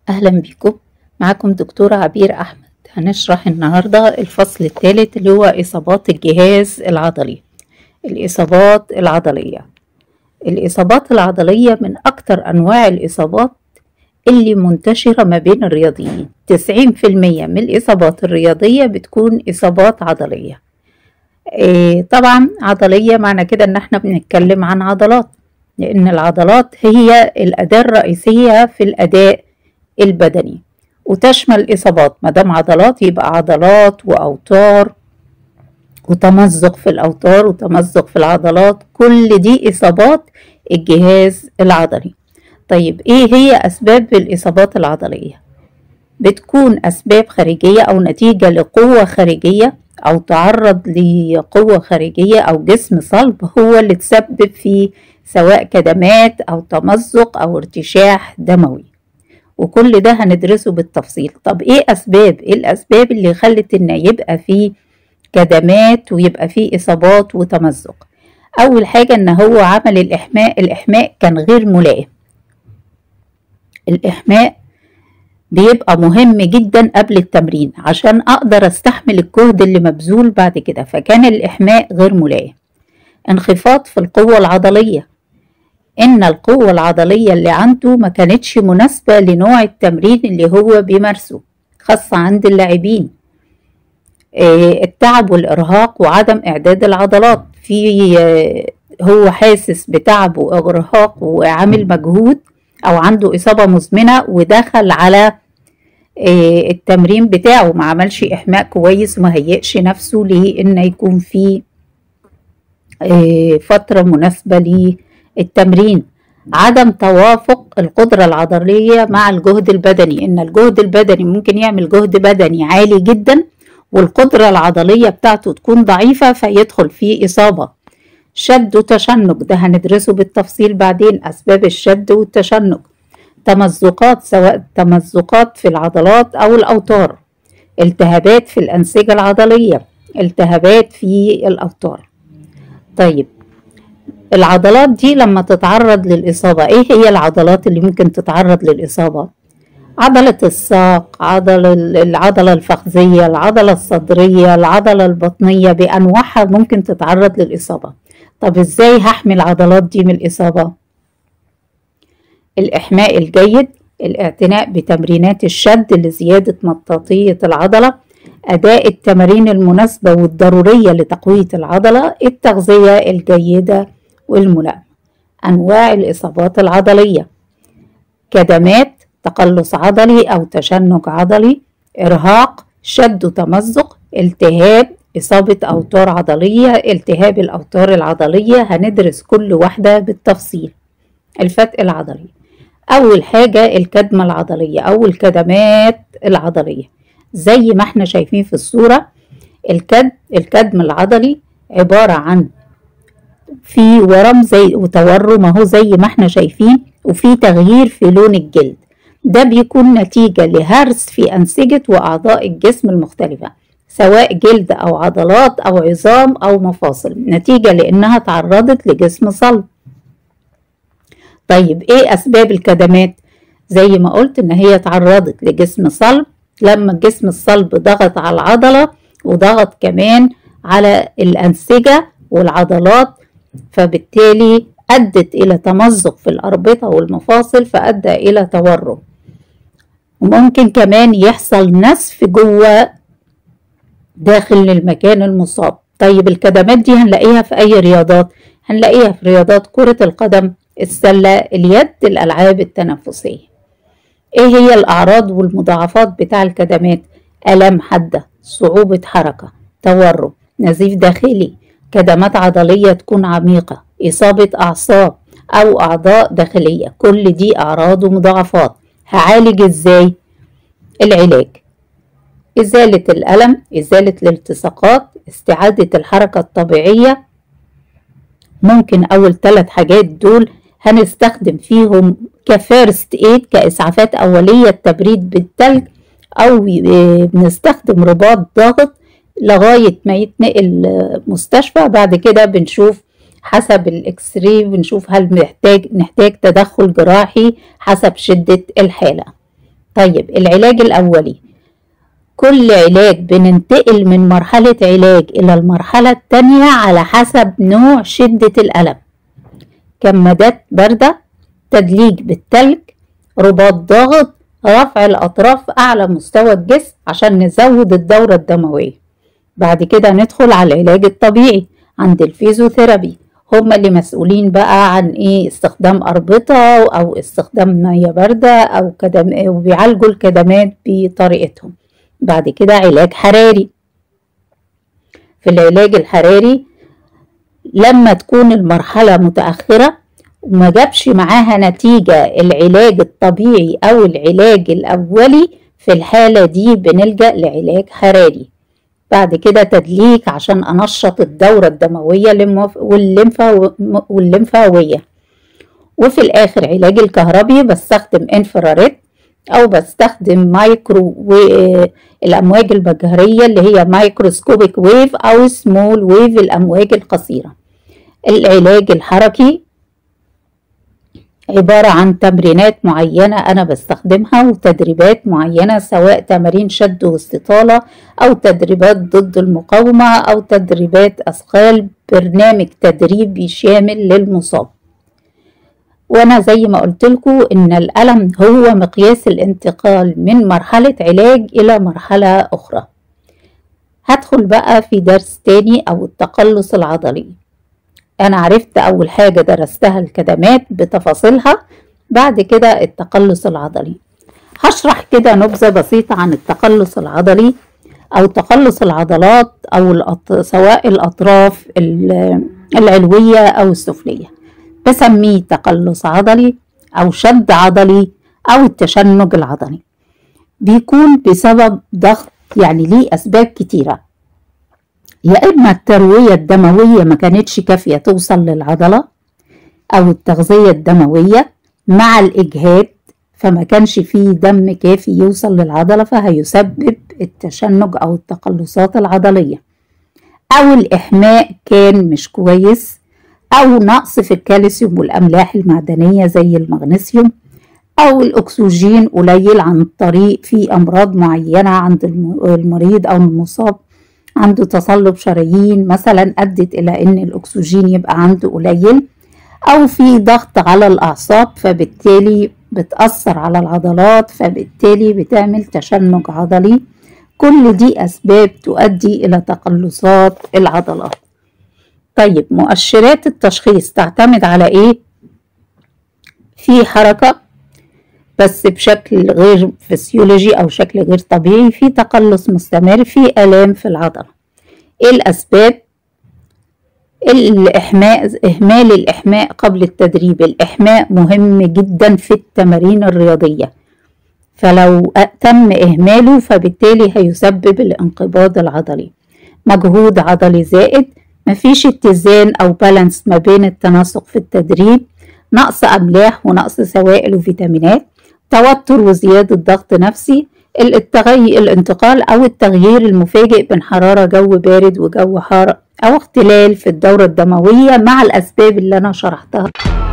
أهلا بكم. معكم دكتورة عبير أحمد. هنشرح النهاردة الفصل الثالث اللي هو إصابات الجهاز العضلي. الإصابات العضلية من أكتر أنواع الإصابات اللي منتشرة ما بين الرياضيين. 90% من الإصابات الرياضية بتكون إصابات عضلية. طبعا عضلية معنى كده إن احنا بنتكلم عن عضلات، لأن العضلات هي الأداة الرئيسية في الأداء البدني، وتشمل إصابات مادام عضلات يبقى عضلات وأوتار وتمزق في الأوتار وتمزق في العضلات، كل دي إصابات الجهاز العضلي. طيب إيه هي أسباب الإصابات العضلية؟ بتكون أسباب خارجية أو نتيجة لقوة خارجية أو تعرض لقوة خارجية أو جسم صلب هو اللي تسبب في سواء كدمات أو تمزق أو ارتشاح دموي، وكل ده هندرسه بالتفصيل. طب ايه الاسباب اللي خلت ان يبقى فيه كدمات ويبقى فيه اصابات وتمزق؟ اول حاجة ان هو عمل الاحماء كان غير ملائم. الاحماء بيبقى مهم جدا قبل التمرين عشان اقدر استحمل الجهد اللي مبذول بعد كده، فكان الاحماء غير ملائم. انخفاض في القوة العضلية، إن القوة العضلية اللي عنده ما كانتش مناسبة لنوع التمرين اللي هو بيمارسه، خاصة عند اللاعبين. التعب والإرهاق وعدم إعداد العضلات، هو حاسس بتعب وإرهاق وعامل مجهود أو عنده إصابة مزمنة ودخل على التمرين بتاعه ما عملش إحماء كويس وما هيئش نفسه لأن يكون في فترة مناسبة للتمرين. عدم توافق القدرة العضلية مع الجهد البدني، إن الجهد البدني ممكن يعمل جهد بدني عالي جدا والقدرة العضلية بتاعته تكون ضعيفة فيدخل فيه إصابة. شد وتشنج، ده هندرسه بالتفصيل بعدين، أسباب الشد والتشنج. تمزقات، سواء تمزقات في العضلات أو الأوتار. التهابات في الأنسجة العضلية، التهابات في الأوتار. طيب العضلات دي لما تتعرض للإصابة، ايه هي العضلات اللي ممكن تتعرض للإصابة؟ عضلة الساق، العضلة الفخذية، العضلة الصدرية، العضلة البطنية بأنواعها ممكن تتعرض للإصابة. طب ازاي هحمي العضلات دي من الإصابة؟ الإحماء الجيد، الاعتناء بتمرينات الشد لزيادة مطاطية العضلة، أداء التمارين المناسبة والضرورية لتقوية العضلة، التغذية الجيدة والملائمة. أنواع الإصابات العضلية: كدمات، تقلص عضلي أو تشنج عضلي، إرهاق، شد وتمزق، التهاب، إصابة أوتار عضلية، التهاب الأوتار العضلية. هندرس كل واحدة بالتفصيل. الفتق العضلي، أول حاجة الكدمة العضلية أو الكدمات العضلية زي ما احنا شايفين في الصورة. الكدم العضلي عبارة عن في ورم زي وتورم اهو زي ما احنا شايفين، وفي تغيير في لون الجلد، ده بيكون نتيجة لهرس في أنسجة وأعضاء الجسم المختلفة، سواء جلد أو عضلات أو عظام أو مفاصل، نتيجة لأنها تعرضت لجسم صلب. طيب ايه أسباب الكدمات؟ زي ما قلت إن هي تعرضت لجسم صلب، لما الجسم الصلب ضغط على العضلة وضغط كمان على الأنسجة والعضلات، فبالتالي أدت إلى تمزق في الأربطة والمفاصل فأدى إلى تورم، وممكن كمان يحصل نسف جوه داخل المكان المصاب. طيب الكدمات دي هنلاقيها في أي رياضات؟ هنلاقيها في رياضات كرة القدم، السلة، اليد، الألعاب التنافسية. ايه هي الأعراض والمضاعفات بتاع الكدمات؟ آلام حادة، صعوبة حركة، تورم، نزيف داخلي، كدمات عضلية تكون عميقة، إصابة أعصاب أو أعضاء داخلية، كل دي أعراض ومضاعفات. هعالج إزاي؟ العلاج: إزالة الألم، إزالة الالتصاقات، استعادة الحركة الطبيعية. ممكن أول 3 حاجات دول هنستخدم فيهم كفيرست ايد، كإسعافات أولية، التبريد بالتلج، أو بنستخدم رباط ضاغط لغاية ما يتنقل مستشفى. بعد كده بنشوف حسب الاكس راي، بنشوف هل نحتاج تدخل جراحي حسب شدة الحالة. طيب العلاج الأولي، كل علاج بننتقل من مرحلة علاج إلى المرحلة التانية على حسب نوع شدة الألم. كمادات باردة، تدليك بالتلج، رباط ضاغط، رفع الأطراف أعلى مستوى الجسم عشان نزود الدورة الدموية. بعد كده ندخل على العلاج الطبيعي عند الفيزيوثيرابي، هم اللي مسؤولين بقى عن استخدام أربطة أو استخدام مية باردة أو وبيعالجوا الكدمات بطريقتهم. بعد كده علاج حراري. في العلاج الحراري لما تكون المرحلة متأخرة وما جابش معاها نتيجة العلاج الطبيعي أو العلاج الأولي، في الحالة دي بنلجأ لعلاج حراري. بعد كده تدليك عشان أنشط الدورة الدموية والليمفاوية. وفي الآخر علاج الكهربي، بستخدم انفراريد أو بستخدم مايكرو والأمواج المجهرية اللي هي مايكروسكوبيك ويف أو سمول ويف الأمواج القصيرة. العلاج الحركي عبارة عن تمرينات معينة أنا بستخدمها وتدريبات معينة، سواء تمارين شد واستطالة أو تدريبات ضد المقاومة أو تدريبات أثقال، برنامج تدريبي شامل للمصاب. وأنا زي ما قلت لكم إن الألم هو مقياس الانتقال من مرحلة علاج إلى مرحلة أخرى. هدخل بقى في درس تاني أو التقلص العضلي. أنا عرفت أول حاجة درستها الكدمات بتفاصيلها، بعد كده التقلص العضلي. هشرح كده نبذة بسيطة عن التقلص العضلي أو تقلص العضلات أو سواء الأطراف العلوية أو السفلية. بسميه تقلص عضلي أو شد عضلي أو التشنج العضلي. بيكون بسبب ضغط، يعني ليه أسباب كتيرة. يا إما التروية الدموية ما كانتش كافية توصل للعضلة، أو التغذية الدموية مع الإجهاد فما كانش فيه دم كافي يوصل للعضلة، فهيسبب التشنج أو التقلصات العضلية. أو الإحماء كان مش كويس، أو نقص في الكالسيوم والأملاح المعدنية زي المغنيسيوم، أو الأكسجين قليل عن طريق في أمراض معينة عند المريض أو المصاب عنده تصلب شرايين مثلا أدت إلى أن الأكسجين يبقى عنده قليل، أو في ضغط على الأعصاب فبالتالي بتأثر على العضلات فبالتالي بتعمل تشنج عضلي. كل دي أسباب تؤدي إلى تقلصات العضلات. طيب مؤشرات التشخيص تعتمد على إيه؟ في حركة بس بشكل غير فسيولوجي أو شكل غير طبيعي، في تقلص مستمر، في آلام في العضلة. إيه الأسباب؟ إهمال الإحماء قبل التدريب. الإحماء مهم جدا في التمارين الرياضية، فلو تم إهماله فبالتالي هيسبب الانقباض العضلي. مجهود عضلي زائد، مفيش اتزان أو بالانس ما بين التناسق في التدريب، نقص أملاح ونقص سوائل وفيتامينات، توتر وزيادة ضغط نفسي، الانتقال أو التغيير المفاجئ بين حرارة جو بارد وجو حار، أو اختلال في الدورة الدموية مع الأسباب اللي أنا شرحتها.